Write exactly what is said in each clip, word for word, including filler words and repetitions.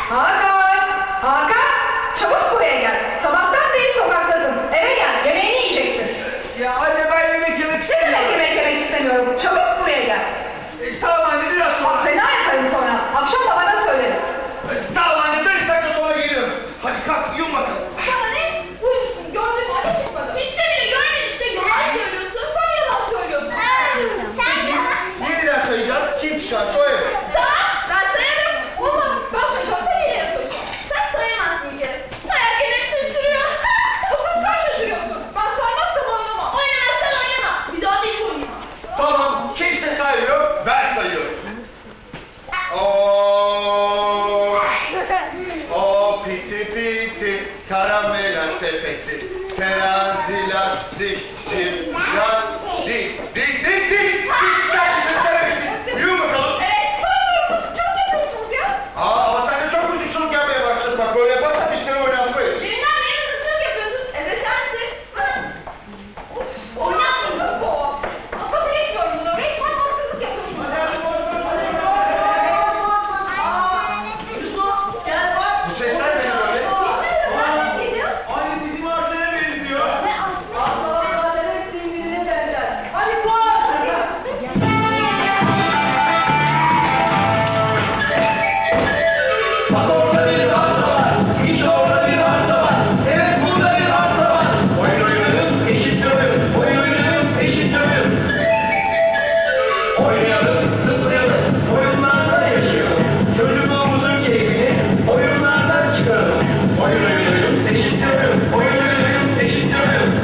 Hakan! Hakan! Çabuk buraya gel. Sabahtan beri sokaktasın. Eve gel. Yemeğini yiyeceksin. Ya anne ben yemek yemek Ne istemiyorum. demek yemek yemek istemiyorum? Çabuk buraya gel. E, tamam anne biraz sonra. Bak fena yaparım sonra. Akşam babana söylerim. E, tamam anne beş dakika sonra geliyorum. Hadi kalk yum bakalım. Bana ne? Uyumuşsun. Gördün mü? Hadi çıkmadı. İşte bile görmedin işte. Yalan söylüyorsun. Sen yalan söylüyorsun. Sen yalan. Yeniden sayacağız. Kim çıkarsa o eve. Tamam. Ben sayarım. Olmaz. Ben sayacağım. Sen hile yapıyorsun. Sen sayamazsın bir kere. Sayarken hep şaşırıyor. Asıl sen şaşırıyorsun. Ben saymazsam oynamam. Oynamazsan oynama. Bir daha da hiç oynama. Tamam. Kimse saymıyor. Ben sayıyorum. Oo, o piti piti, karamela sepeti, terazi lastiktir, lastik, dik dik dik, sen gösteremesin. Yürü bakalım. Evet. Saymıyorum. Sıçralık yapıyorsunuz ya. Aa, ama sen de çok müzikçilik yapmaya başladın. Bak böyle yaparsan biz seni oynatmayız. Deminden beri sıçralık yapıyorsun. Ebe sensin. Of. Oynatsızlık bu. Kabul etmiyorum bunu. Resmen haksızlık yapıyorsunuz. Gel bak. Bu sesler ne böyle? Nereden geliyor? Aynı bizim Arsen'e benziyor. Ne aslında? Arsen'e Arsen'e birbirine benzer. Hadi koş. Bak orada bir arsa var, işte orada bir arsa var. Evet burada bir arsa var. Oyun oynayalım, eşittir oyun. Oyun oynayalım, eşittir oyun. Oynayalım, zıplayalım, oyunlarda yaşayalım. Çocukluğumuzun keyfini oyunlardan çıkaralım. Oyun oynayalım, eşittir oyun. Oyun oynayalım, eşittir oyun.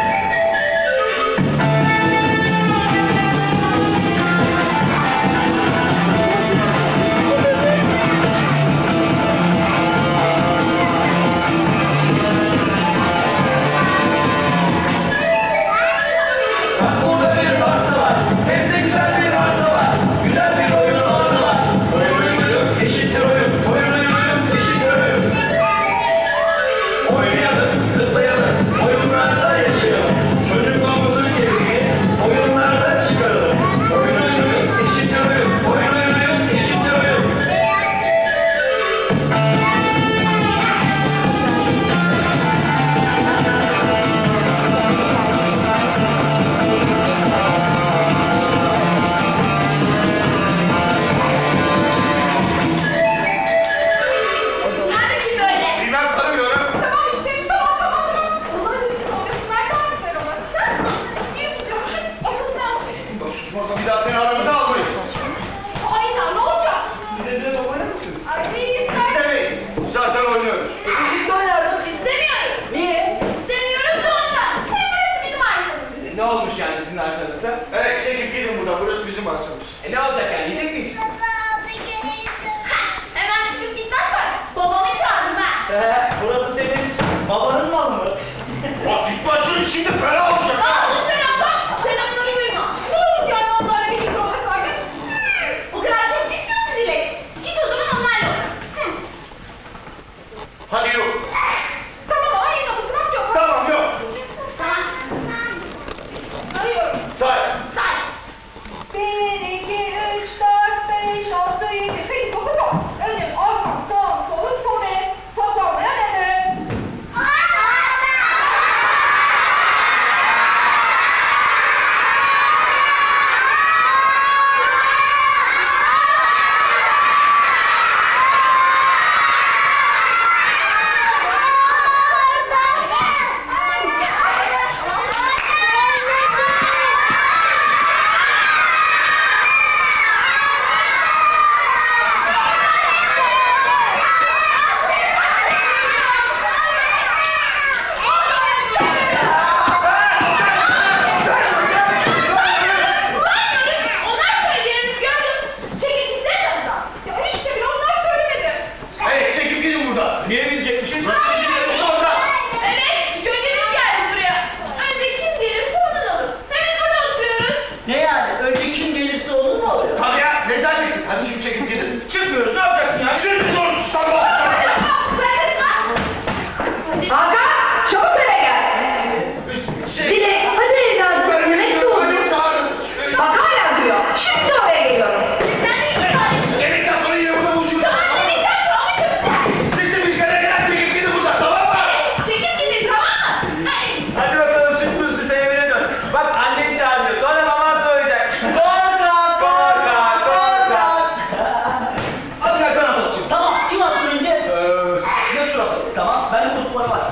Bak burada bir arsa var. Hem de güzel bir arsa var. Güzel bir oyun alanı var. Oyun oynayalım, eşittir oyun. Oyun oynayalım, eşittir oyun. Oynayalım, zıplayalım, oyunlarda yaşayalım. Çocukluğumuzun keyfini oyunlarda çıkaralım. Oyun oynayalım, eşittir oyun. Oyun oynayalım, eşittir oyun. Bunlar da kim böyle? Bilmem tanımıyorum. Tamam işte. Tamam tamam tamam. Onlar da sizin oynasınlar. Daha güzel olur. Sen sus. Niye susuyormuşum? Asıl sen sus. Bak susmasa bir daha seni aramıza almayız. Aynen. Ne olacak? Size de top oynar mısınız? Ay ister. İstemeyiz. Zaten oynuyoruz. Biz de oynardık. İstemiyoruz. Niye? İstemiyoruz da ondan. Hem burası bizim arsamız. Ne olmuş yani sizin arsanızsa? Evet çekip gidin buradan. Burası bizim arsamız. E ne olacak yani? Yiyecek miyiz? Ha, hemen çıkıp gitmezsen babamı çağırırım ha. He, burası senin babanın malı mı? Bak gitmezsin şimdi fena olacak. Aa, ha. boş ver abla. Sen onları uyuma. Ne olur yani onlarla birlikte olmasaydın? O kadar çok istiyorsun Dilek. Git o zaman onlarla oyna. Hı. Hadi yok. Tamam ama yine ısmak yok. Tamam yok. Tamam. Sayıyorum. Say. Say. Bir, iki, üç,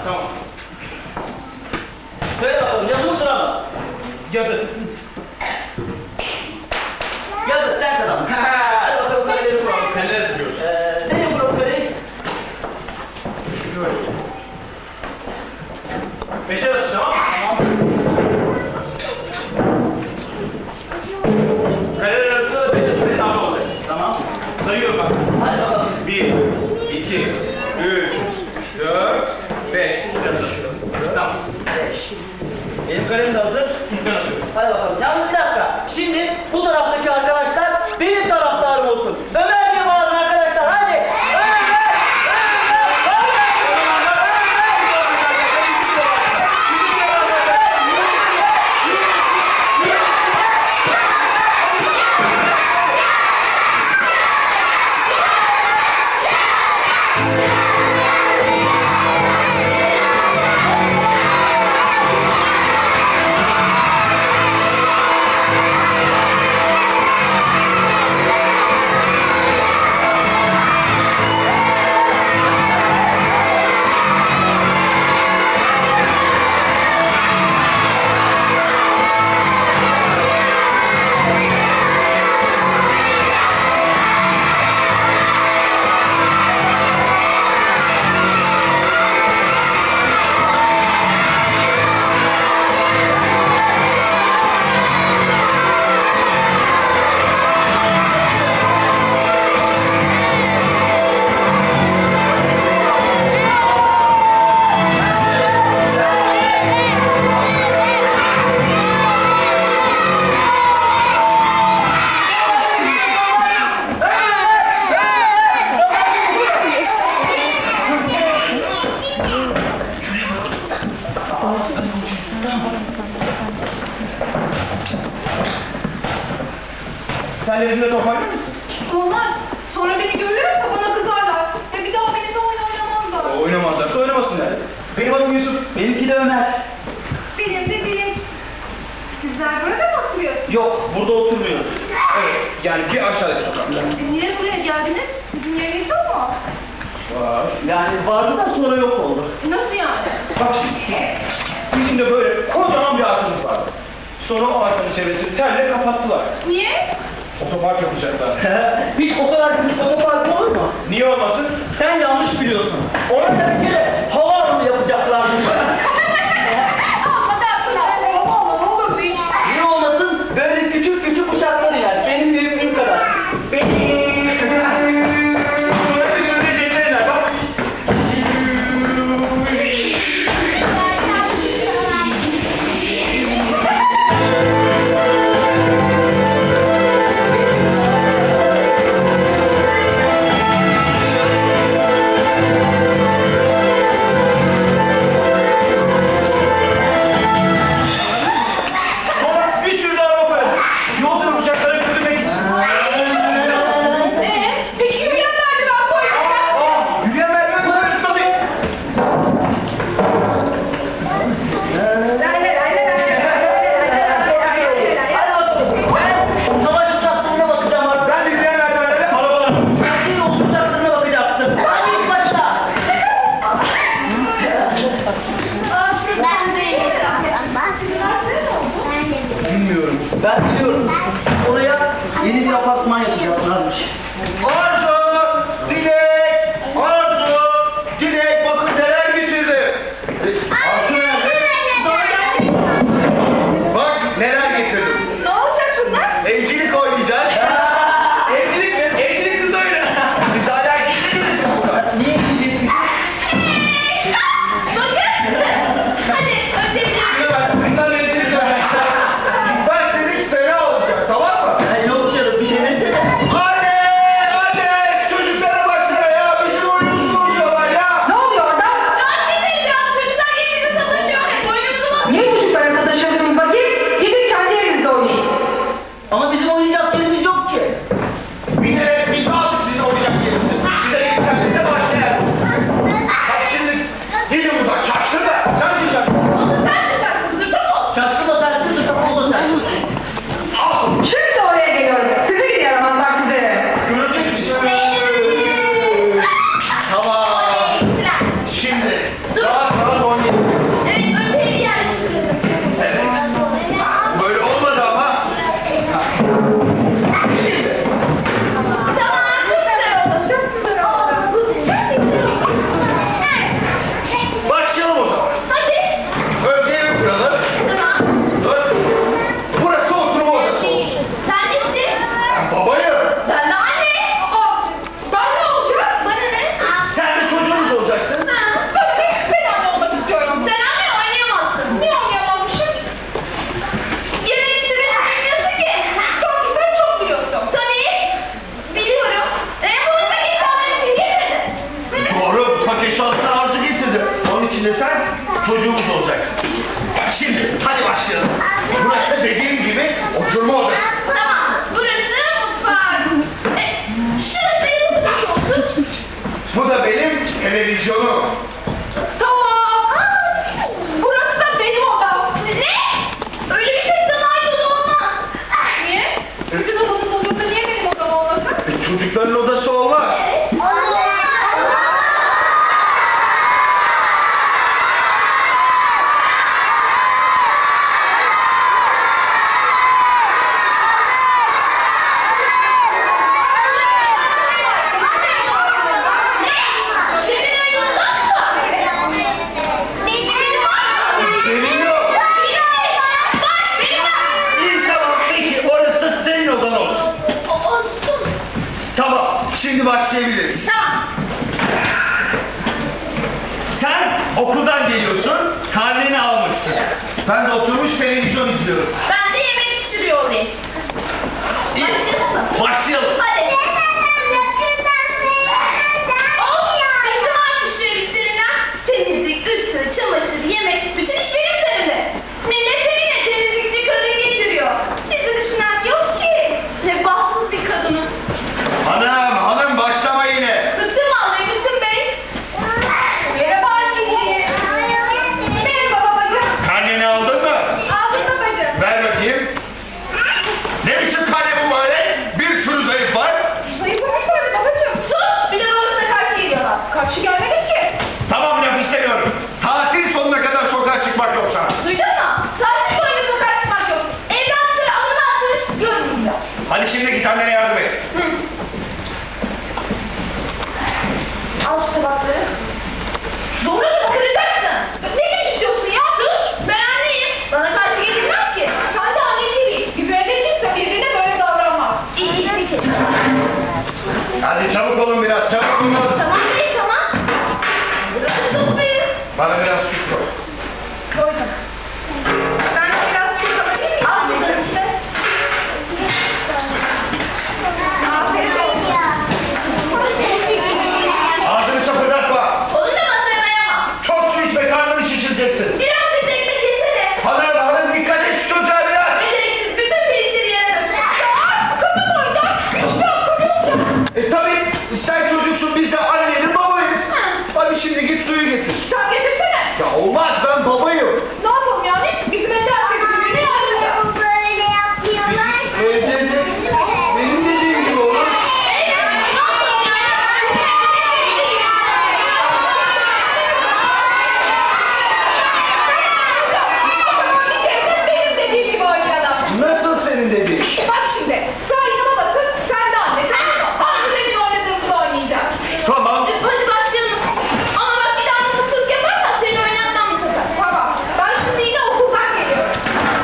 tamam. Söyle bakalım yazı mı tura mı? Yazı. Yazı sen kazandın. Hadi bakalım kareleri kuralım. Kareler yazıyoruz. Ee, nereye kuralım kareyi? Şöyle. Beşer atış tamam mı? Kareler arasında da beş atış mesafe olacak. Tamam. Sayıyorum bak. Hadi bakalım. Bir, iki, üç, dört, beş. Biraz daha şurada. Tamam. Beş. Benim kalem de hazır. Ben atıyorum. Hadi bakalım. Yalnız bir dakika. Şimdi bu taraftaki arkadaşlar benim taraftarım olsun. Ömer diye bağırın arkadaşlar. Hadi. Ömer! Sen de bizimle top oynar mısın? Olmaz. Sonra beni görürse bana kızarlar. Ve bir daha benimle oyun oynamazlar. Oynamazlarsa oynamasınlar. Benim adım Yusuf. Benimki de Ömer. Benim de Dilek. Sizler burada mı oturuyorsunuz? Yok, burada oturmuyoruz. Evet. Yani bir aşağıdaki sokakta. E, niye buraya geldiniz? Sizin yeriniz yok mu? Var. Yani vardı da sonra yok oldu. Nasıl yani? Bak şimdi. Bizim de böyle kocaman bir arsamız vardı. Sonra o arsanın çevresini terle kapattılar. Niye? Otopark yapacaklar. Hiç o kadar küçük otopark olur mu? Niye olmasın? Sen yanlış biliyorsun. Orada bir kere havaalanı yapacaklarmış. Amma da yaptılar. Aman ne olur bu hiç. Niye olmasın? Böyle küçük küçük uçaklar iner. Senin büyüklüğün kadar. Benim. Sonra bir sürü de jetler iner bak. Sonra bir sürü de araba koyalım. Yolculuk uçaklara götürmek için. Ee, peki yürüyen merdiven koyarsa? Aa, yürüyen merdiven koyarız tabii. Hadi bakalım. Ben savaş uçaklarına bakacağım artık. Ben de yürüyen merdivenlerle arabalar alacağım. Sen de yol uçaklarına bakacaksın. Hadi iş başla. Aa, şurada ben bir şey merak ettim. Sizin arsaya ne oldu? Bilmiyorum. Ben biliyorum. Oraya yeni bir apartman yapacaklarmış. Arzu! Dilek! Arzu! Dilek bakın neler getirdim. Arzu nerede? Daha geldi. Bak neler getirdim. Ne olacak bunlar? Evcilik oynayacağız. Evcilik mi? Evcilik kız oyunu. Siz hala gittiniz mi burada? Niye gidecekmiş? Bakın. Hadi önce bir Kıza bak. Bundan evcilik var. Ben senin fena olacak tamam mı? Ya yok canım bir denesene. Anne! Anne! ateş altına arzu getirdi. Onun için de sen çocuğumuz olacaksın. Şimdi hadi başlayalım. Burası dediğim gibi oturma odası. Tamam. Burası mutfak. E, şurası ev odası olsun. Bu da benim televizyonum. Tamam. Aa, burası da benim odam. Ne? Öyle bir tek sana ait oda olmaz. Niye? Sizin odanız olur da niye benim odam olmasın? E, çocukların odası olmaz. Senin evin odan mı var? Benim yok. İyi tamam peki orası senin odan olsun. Olsun. Tamam şimdi başlayabiliriz. Tamam. Sen okuldan geliyorsun, karneni almışsın. Ben de oturmuş televizyon izliyorum. Ben de yemek pişiriyor olayım. İyi. Başlayalım mı? Başlayalım. Hadi. Of, bıktım artık şu ev işlerinden. Temizlik, ütü, çamaşır, yemek, bütün iş benim üzerimde. Millet evine temizlikçi kadın getiriyor. Bizi düşünen yok ki. Ne bahtsız bir kadınım. Hanım, hanım başlama yine. Bıktım vallahi, bıktım bey. Merhaba anneciğim. Merhaba babacığım. Karneni aldın mı? Aldım babacığım. Ver bakayım. Ne biçim karne bu böyle? Bir sürü zayıf var. Zayıfım bir tane babacığım. Sus! Bir de babasına karşı geliyorlar. Karşı gelmedim ki. Tamam laf istemiyorum. Tatil sonuna kadar sokağa çıkmak yok sana. Duydun mu? Tatil boyunca sokağa çıkmak yok. Evden dışarı alın attı, görmeyeceğim. Hadi şimdi git annene yardım et. Al şu tabakları. Doğru da kıracaksın. Ne çocuk diyorsun ya? Sus! Ben anneyim. Bana karşı gelinmez ki. Sen de anneliği bil. Bizim evde kimse birbirine böyle davranmaz. İyi, peki. Hadi çabuk olun biraz, çabuk olun. Tamam bey, tamam. Sırada sofrayı. Bana biraz süt koy. Koydum. Ben de biraz süt alabilir miyim? Al buradan işte. Afiyet olsun. Ağzını şapırdatma. Onu da masaya dayama. Çok su içme, karnını şişireceksin. Birazcık da ekmek yesene. Hanım, hanım dikkat et şu çocuğa biraz. Beceriksiz bütün pirinçleri yere döktün. Ya sıkıldım oradan. Hiç hakkım yok ya. E tabi sen çocuksun, biz de annenin babayız. Hadi şimdi git suyu getir. Sen getirsene. Ya olmaz, ben babayım. Ne yapalım yani? Bizim evde herkes birbirine yardımcı. Bizim evde de benim dediğim gibi olur. Evet, ne yapalım yani? Bir kere de benim dediğim gibi oynayalım. Nasıl senin dediğin? E bak şimdi, sen yine babasın, sen de anne, tamam mı? Aynı demin oynadığımızı oynayacağız. Tamam. E, hadi başlayalım. Ama bak bir daha mızıkçılık yaparsan seni oynatmam bu sefer. Tamam. Ben şimdi yine okuldan geliyorum.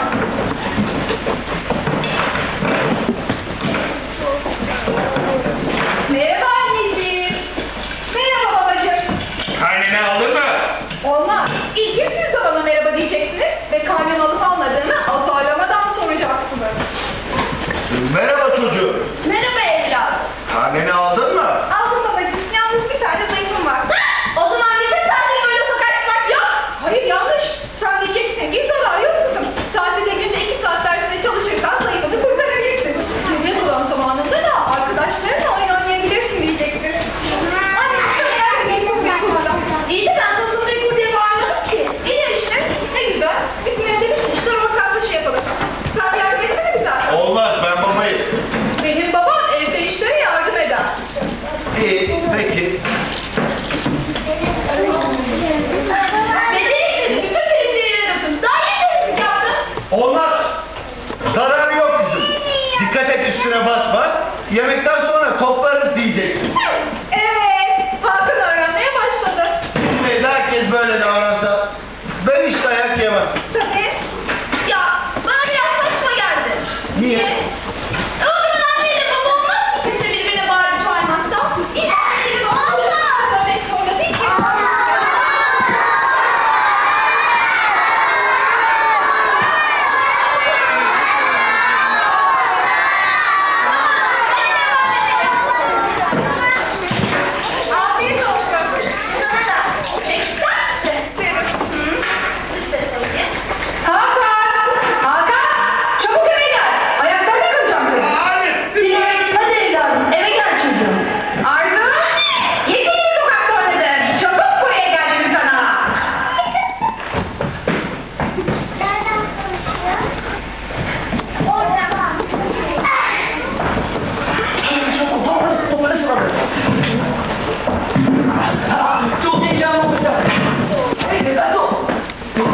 Merhaba anneciğim. Merhaba babacığım. Karneni aldın mı? Olmaz. İlk siz de bana merhaba diyeceksiniz ve karnını alıp almadığını azarlamadan soracaksınız. Merhaba çocuğum. Merhaba evladım. Karneni aldın mı? Aldım babacığım. Yalnız bir tane zayıfım var. O zaman bütün tatil böyle sokağa çıkmak yok. Hayır yanlış. Sen diyeceksin ki zarar yok kızım. Tatilde günde iki saat dersinde çalışırsan zayıfını kurtarabilirsin. Geriye kalan zamanında da arkadaşlarınla oyun oynayabilirsin diyeceksin. Anne sana yardım edeyim sofrayı kurmadan. İyi de ben sana sofrayı kur diye bağırmadım ki. İyi ya işte. Ne güzel. Bizim evde bütün işler ortak dışı yapalım. Sen yardım etsene bize. Olmaz, ben babayım.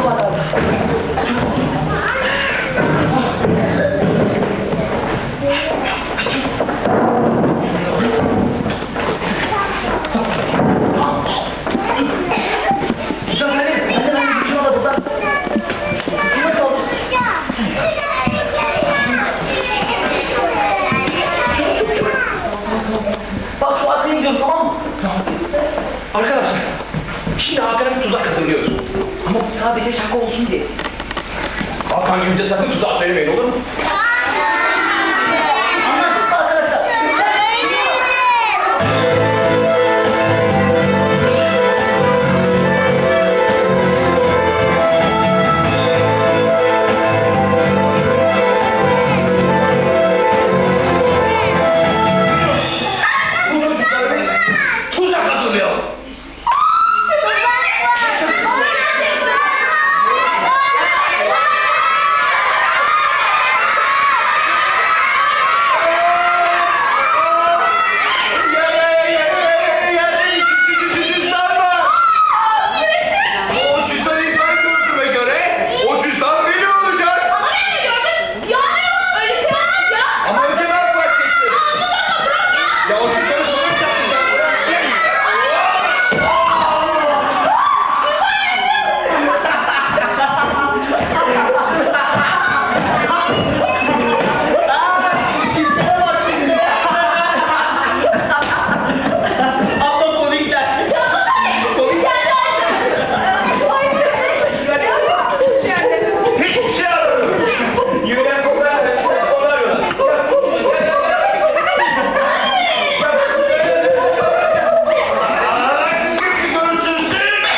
var abi. Güzel sen de. Ben de ben de gücüm aladım lan. Gücüme kaldım. Çok çok çok. Bak şu arkaya gidiyorum, tamam mı? Arkadaşlar, şimdi Hakan'a bir tuzak hazırlıyoruz. Ama bu sadece şaka olsun diye. Hakan gelince sakın tuzağa söylemeyin, olur mu? Anlaştık mı arkadaşlar? Bu çocuklara bir tuzak hazırlayalım. Yere, yere, yere küçük cüzdan var. O cüzdanı ben gördüğüme göre o cüzdan benim olacak. Ama ben de gördüm. Ya ne yok? Öyle şey olmaz ya. Ama önce ben fark ettim. Ya o cüzdanı sonra yapacağım. Ablam komikler. Vay be. Ne yapıyorsunuz yani? Hiçbir şey aramıyoruz. Yürüyen koklar, koklar yollar. Aa, siz görürsünüz.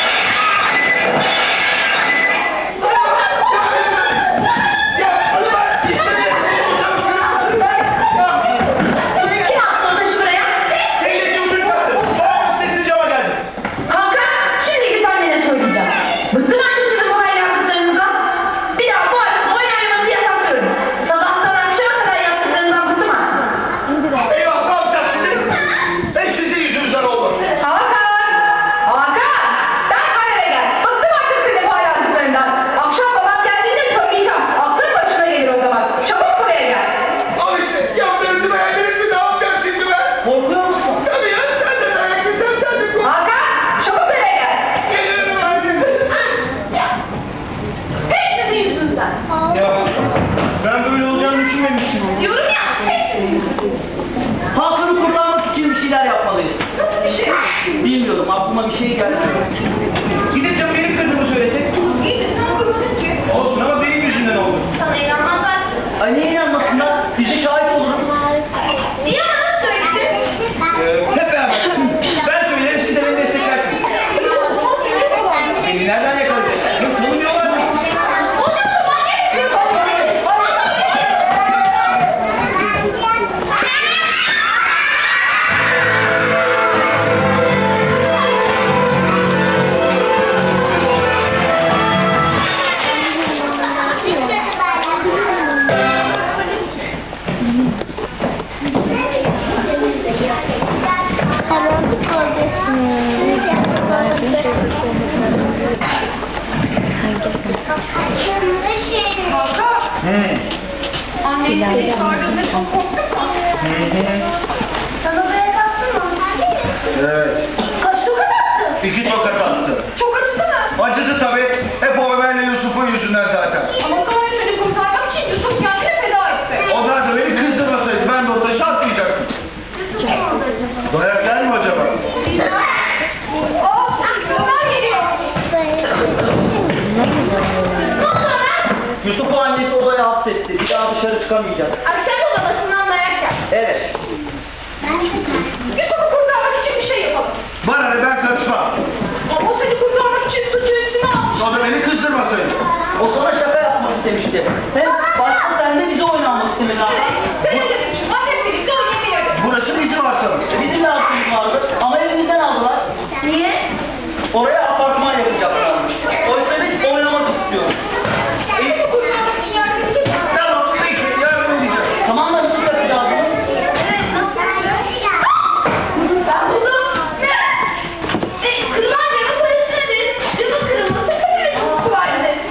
Kim attı o taşı buraya? Tehlikeli uçuş baktı. Bağırmak sessiz cama geldi. Hakan, şimdi gidip annene söyleyeceğim. Bıktım artık sizin bu haylazlıklarınızdan. Bir daha bu arsada oyun oynamanızı yasaklıyorum. Sabahtan akşama kadar yaptıklarınızdan bıktım artık. Eyvah, ne yapacağız şimdi? Hep sizin yüzünüzden oldu. Hakan! Hakan! Derhal eve gel. Bıktım artık senin bu hayranlıklarından. Akşam babam geldiğinde söyleyeceğim. Aklın başına gelir o zaman. Çabuk buraya gel. Al işte, yaptığınızı beğendiniz mi? Ne yapacağım şimdi ben? Korkuyor musun? Tabii ya, sen de beğendiysen sen de kork. Hakan! Çabuk eve gel. Geliyorum hadi. Hep sizin yüzünüzden. Ya ben böyle olacağını düşünmemiştim. Diyorum ya, hep sizin yüzünüzden. Hakan'ı kurtarmak için bir şeyler yapmalıyız. Nasıl bir şey? Bilmiyorum, aklıma bir şey geldi. Gidip camı benim kırdığımı söylesek. İyi de sen vurmadın ki. Olsun ama benim yüzümden oldu. Sana inanmazlar ki. Ay niye inanmasınlar? Biz de şahit oluruz. Niye bana söyledin? Ee, hep beraber. Ben söylerim, siz de beni desteklersiniz. O zaman senin olan. Beni nereden yakalayacak? Yok, tanımıyorlar mı? O da o zaman ne istiyorsun? Kanka. Annen seni çağırdığında çok korktun mu? Sana buraya kalktın mı? Evet, Kaç tokat attı? iki tokat attı. Çok acıdı mı? Acıdı tabii. Hep o Ömer'le Yusuf'un yüzünden zaten. Ama sonra seni kurtarmak için Yusuf kendini feda etti. Onlar da beni kızdırmasaydı ben de o taşı atmayacaktım. Yusuf ne oldu acaba? Dayak yer mi acaba? Oh, Ömer geliyor. Yusuf'u annesi odaya hapsetti. Bir daha dışarı çıkamayacak. Akşam odasından dayak yer. Evet. Yusuf'u kurtarmak için bir şey yapalım. Bana ne, ben karışmam. Ama o seni kurtarmak için suçu üstüne almış. O da beni kızdırmasaydı. O sana şaka yapmak istemişti. Hem başta sen de bize oynamak istemedin abi. Evet, senin de suçun var. Hep birlikte oynayabilirdik. Burası bizim arsamız. Bizim de hakkımız vardı ama elimizden aldılar. Niye? Oraya apartman yapacaklarmış. Oysa biz oynamak istiyoruz. Yusuf'u kurtarmak için yardım edecek misin? Tamam, peki, yardım edeceğim. Tamam da nasıl yapacağız bunu? Evet, nasıl olacak? Ben buldum. Ne? E, kırılan camın parası nedir? Camın kırılması hepimizin suçu var dedi.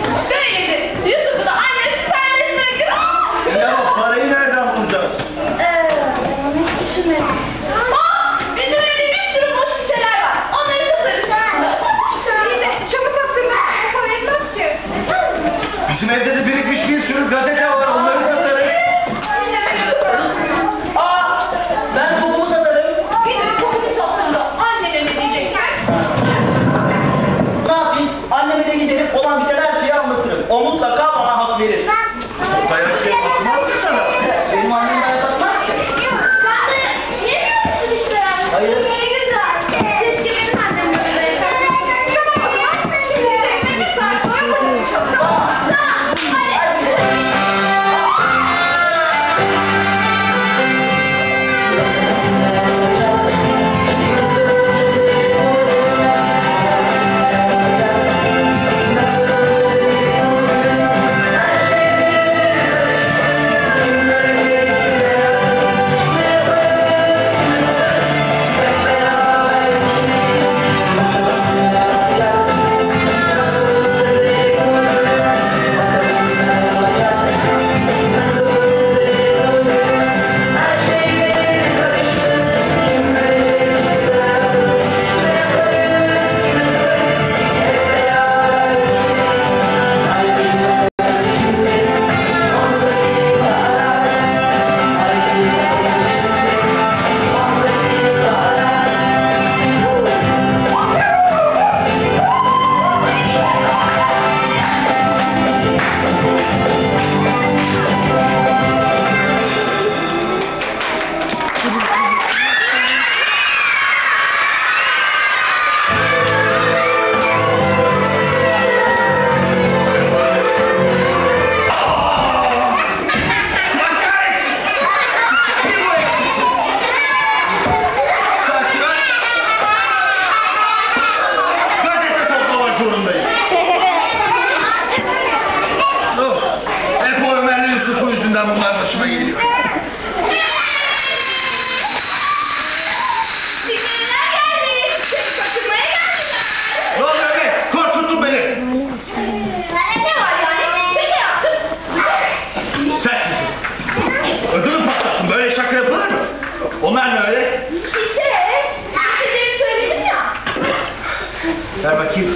Ver bakayım.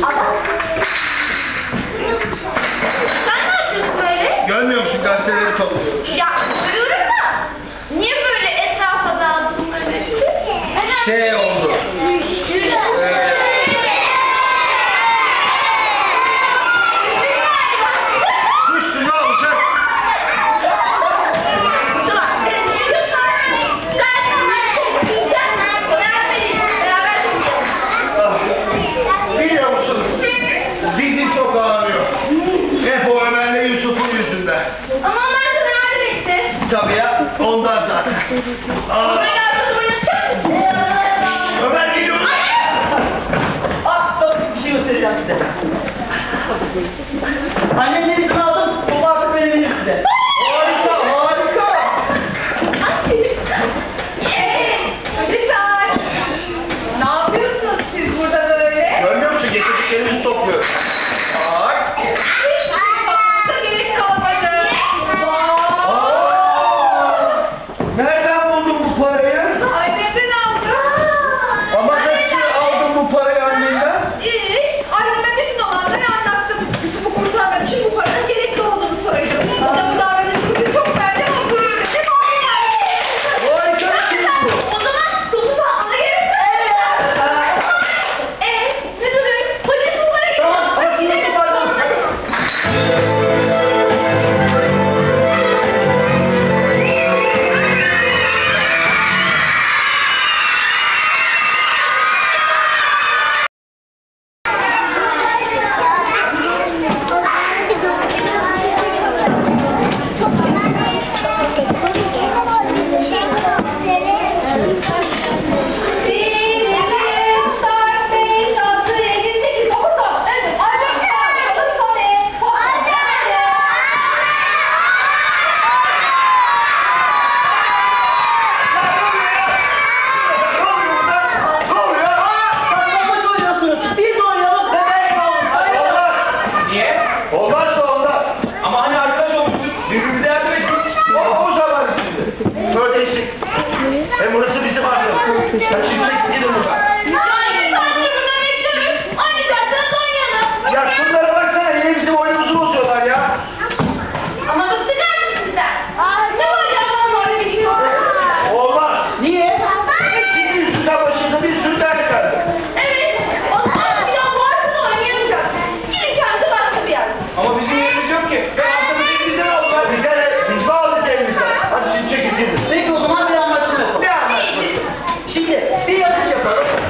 Sen ne yapıyorsun böyle? Görmüyor musun? Gazeteleri topluyoruz. Ya görüyorum da. Niye böyle etrafa dağıldın böyle? Şey oldu. Düştü, ne olacak? Biliyor musun? Dizim çok ağrıyor. Hep o Ömer'le Yusuf'un yüzünden. Ama onlar sana yardım etti. Tabii ya, ondan zaten. Aa, Ona gelse de oynatacak mısın? Ömer geliyor. Ah, çok bir şey göstereceğim size. Annemden izin aldım, topu artık verebilirim size. Harika, harika. Ee, çocuklar. Ne yapıyorsunuz siz burada böyle? Görmüyor musun? Getirdiklerimizi topluyoruz. Bak. Hiçbir şey satmanıza gerek kalmadı. Vay. Aa! Nereden buldun bu parayı? Annemden aldım. Ama nasıl aldın bu parayı annenden? Hiç. Anneme bütün olanları anlattım. Yusuf'u kurtarmak için bu paranın gerekli olduğunu söyledim. O da bu davranışımızı çok beğendi ama bu ürünü bana verdi. Harika bir şey bu. O zaman topu satmana gerek yok. Ee, ne duruyoruz? Hadi sulara gidelim. Tamam, Hadi aslında gidelim. toparladım. Hadi. Bir, iki, üç, dört, beş, altı, yedi, sekiz, dokuz, on. Evet, Arcan sağ, yolum sol, el, sol. Ne oluyor burada? Ne oluyor? Saklambaç oynuyorsunuz. Biz oynayalım ve ben kalalım. Hadi. Olmaz. Niye? Olmaz da ondan. Ama hani arkadaş olmuştuk. Birbirimize yardım ettik. O, o zaman içinde. Ödeştik. Hem burası bizim arzumuz. Ya şimdi çekip gidin buradan. Ya iki saattir burada bekliyoruz. Oynayacaksanız oynayalım. Ya şunlara baksana, yine bizim oyunumuzu bozuyorlar ya. Ama bıktık artık sizden. Ne var ya onlarla birlikte oynayalım. Olmaz. Niye? Hep sizin yüzünüzden başınıza bir sürü dert kaldı. Evet, o zaman bir daha varsız oynayamayacak. Gidin kendinize başka bir yer. Ama bizim yerimiz yok ki. Ben aslında elimizden aldılar. Bize ne? Biz mi aldık elimizden? Hadi şimdi çekip gidin. Peki o zaman bir anlaşma yapalım. Ne anlaşması? Şimdi bir yarış yapalım.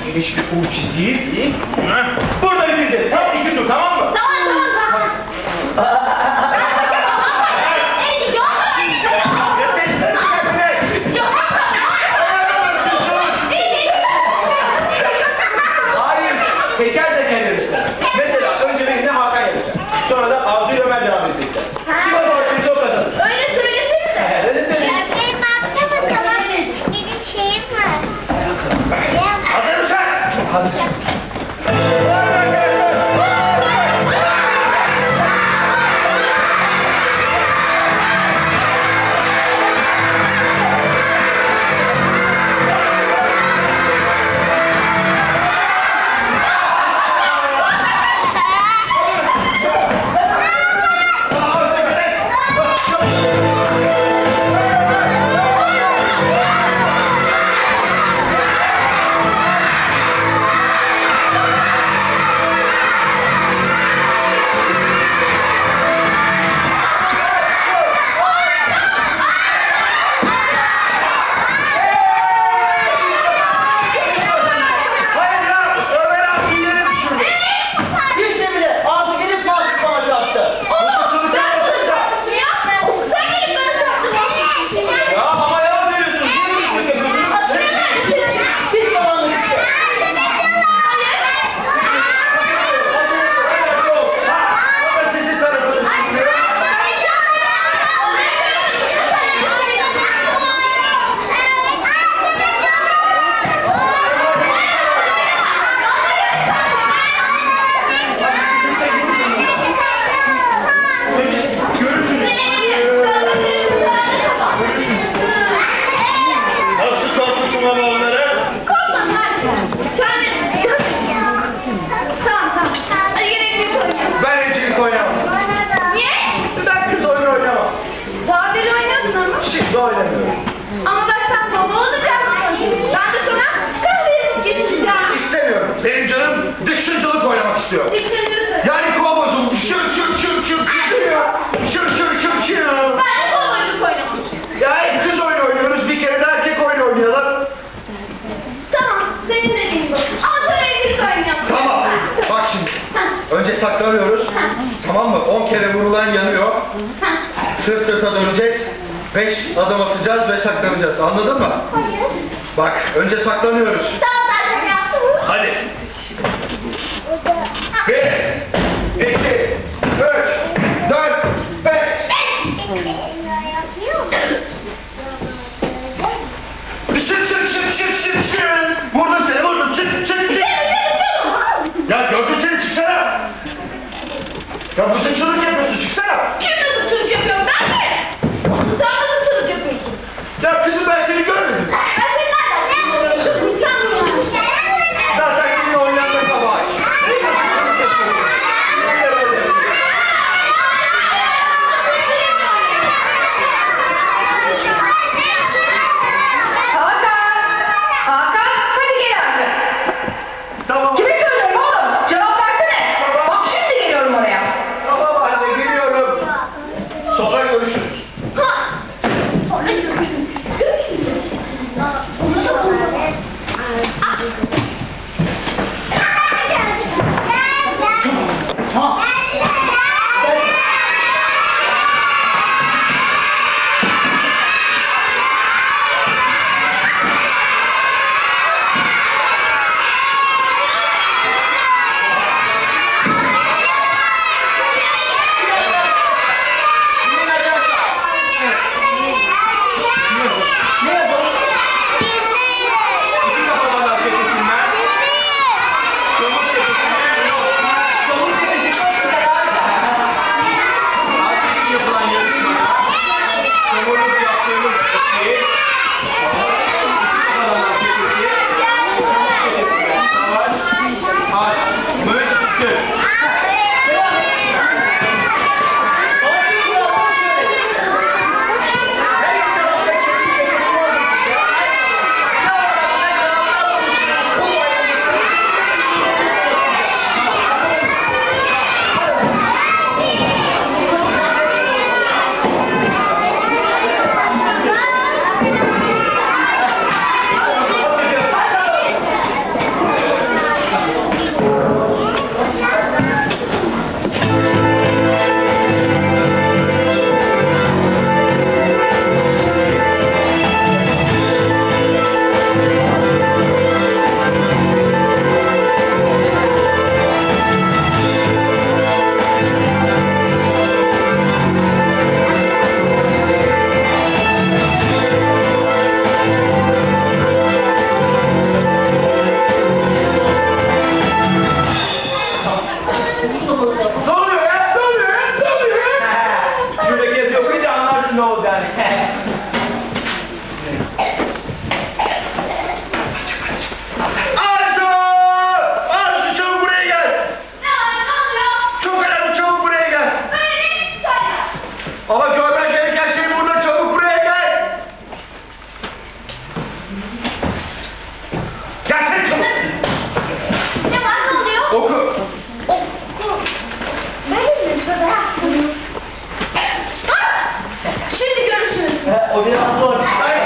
geniş bir U çizeyim. Heh, burada bitireceğiz. Tam iki tur, tamam mı? Tamam tamam tamam. Yeter sen kendine. Ayağına basıyorsun. Hayır, teker teker yarışlar. Mesela önce benimle Hakan yapacak. Sonra da Arzu ile Ömer devam edecekler. Kim o doğru o kazanır. Öyle söylesenize. Öyle söyleyeyim. Benim baksana tamam. Benim şeyim var. Hazır mısın? Hazır. Var arkadaşlar. Hayır ya. Ömer Arzu'yu yere düşürdü. İşte bile Arzu gelip mahsus bana çarptı. Hırsızlık Ben yapmasın sana sen. çarpmışım ya. Of, sen gelip bana çarptın. Nasıl Ya ama yalan söylüyorsunuz. Niye bu işi yapıyorsunuz? Hiç yalanlık işte. Ama sizin tarafınız tutuyor. Nasıl korkuttum ama onları? Tamam tamam. Hadi gerek yok oynayalım. Ben evcilik oynamam. Niye? Ben kız oyunu oynamam. Daha beri oynuyordun ama. Şimdi oynamıyorum. Ama bak sen baba olacaksın. Ben de sana kahve yapıp getireceğim. İstemiyorum. Benim canım dikşincilik oynamak istiyor. Dişindir. Yani kovboyculuk. Şır şır şır şır şır ya. Şır şır şır şır. Ben de kovboculuk oynamak. Yani kız oyunu oynuyoruz. Bir kere de erkek oyunu oynayalım. Tamam, senin dediğin gibi. Ama sen evcilik oynayalım. Tamam. Bak şimdi. Önce saklanıyoruz. Tamam mı? On kere vurulan yanıyor. Sırt sırta döneceğiz. Beş adım atacağız ve saklanacağız. Anladın mı? Hayır. Bak önce saklanıyoruz. Tamam ben şaka yaptım. Hadi. Bir, iki, üç, dört, beş. Şık şık şık şık şık şık. Vurdum seni vurdum. Çık çık çık. Dışarı dışarı dışarı. Ya gördüm seni çıksana. Ya mızıkçılık yapıyorsun çıksana. Kim mızıkçılık yapıyor? Ben mi? Sen mızıkçılık yapıyorsun. Ya kızım ben seni görmedim. Ben seni nereden? Şu sen bunu. Zaten senin o Sen